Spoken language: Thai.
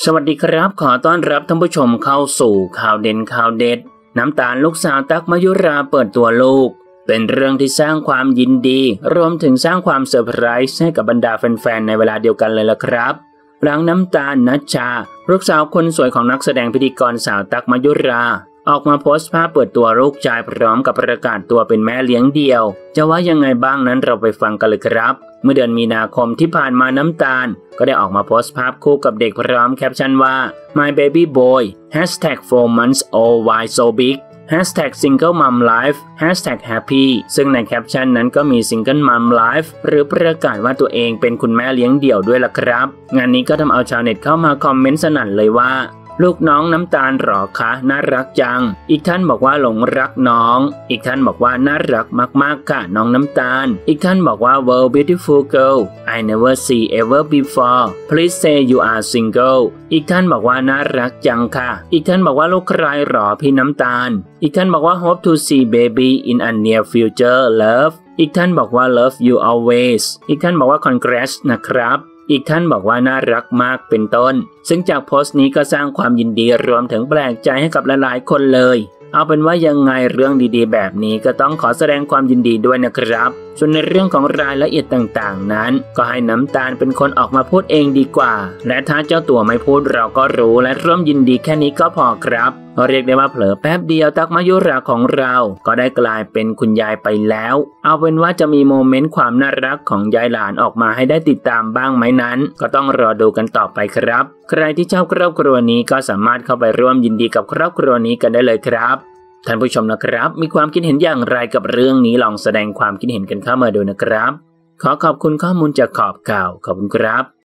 สวัสดีครับขอต้อนรับท่านผู้ชมเข้าสู่ข่าวเด่นข่าวเด็ดน้ำตาลลูกสาวตั๊กมยุราเปิดตัวลูกเป็นเรื่องที่สร้างความยินดีรวมถึงสร้างความเซอร์ไพรส์ให้กับบรรดาแฟนๆในเวลาเดียวกันเลยล่ะครับหลังน้ำตาลณัชชาลูกสาวคนสวยของนักแสดงพิธีกรสาวตั๊กมยุราออกมาโพสต์ภาพเปิดตัวลูกชายพร้อมกับประกาศตัวเป็นแม่เลี้ยงเดี่ยวจะว่ายังไงบ้างนั้นเราไปฟังกันเลยครับเมื่อเดือนมีนาคมที่ผ่านมาน้ำตาลก็ได้ออกมาโพสต์ภาพคู่กับเด็กพร้อมแคปชั่นว่า My baby boy #4 months old why so big #single mom life #happy ซึ่งในแคปชั่นนั้นก็มี single mom life หรือประกาศว่าตัวเองเป็นคุณแม่เลี้ยงเดี่ยวด้วยล่ะครับงานนี้ก็ทำเอาชาวเน็ตเข้ามาคอมเมนต์สนั่นเลยว่าลูกน้องน้ำตาลหรอคะน่ารักจังอีกท่านบอกว่าหลงรักน้องอีกท่านบอกว่าน่ารักมากๆค่ะน้องน้ำตาลอีกท่านบอกว่า Well beautiful girl I never see ever before please say you are single อีกท่านบอกว่าน่ารักจังค่ะอีกท่านบอกว่าลูกใครหรอพี่น้ำตาลอีกท่านบอกว่า Hope to see baby in a near future love อีกท่านบอกว่า Love you always อีกท่านบอกว่า Congrats นะครับอีกท่านบอกว่าน่ารักมากเป็นต้นซึ่งจากโพสต์นี้ก็สร้างความยินดีรวมถึงแปลกใจให้กับหลายๆคนเลยเอาเป็นว่ายังไงเรื่องดีๆแบบนี้ก็ต้องขอแสดงความยินดีด้วยนะครับส่วนในเรื่องของรายละเอียดต่างๆนั้นก็ให้น้ำตาลเป็นคนออกมาพูดเองดีกว่าและถ้าเจ้าตัวไม่พูดเราก็รู้และร่วมยินดีแค่นี้ก็พอครับเรียกได้ว่าเผลอแป๊บเดียวตั๊กมยุราของเราก็ได้กลายเป็นคุณยายไปแล้วเอาเป็นว่าจะมีโมเมนต์ความน่ารักของยายหลานออกมาให้ได้ติดตามบ้างไหมนั้นก็ต้องรอดูกันต่อไปครับใครที่ชอบครอบครัวนี้ก็สามารถเข้าไปร่วมยินดีกับครอบครัวนี้กันได้เลยครับท่านผู้ชมนะครับมีความคิดเห็นอย่างไรกับเรื่องนี้ลองแสดงความคิดเห็นกันเข้ามาดูนะครับขอขอบคุณข้อมูลจากขอบข่าวขอบคุณครับ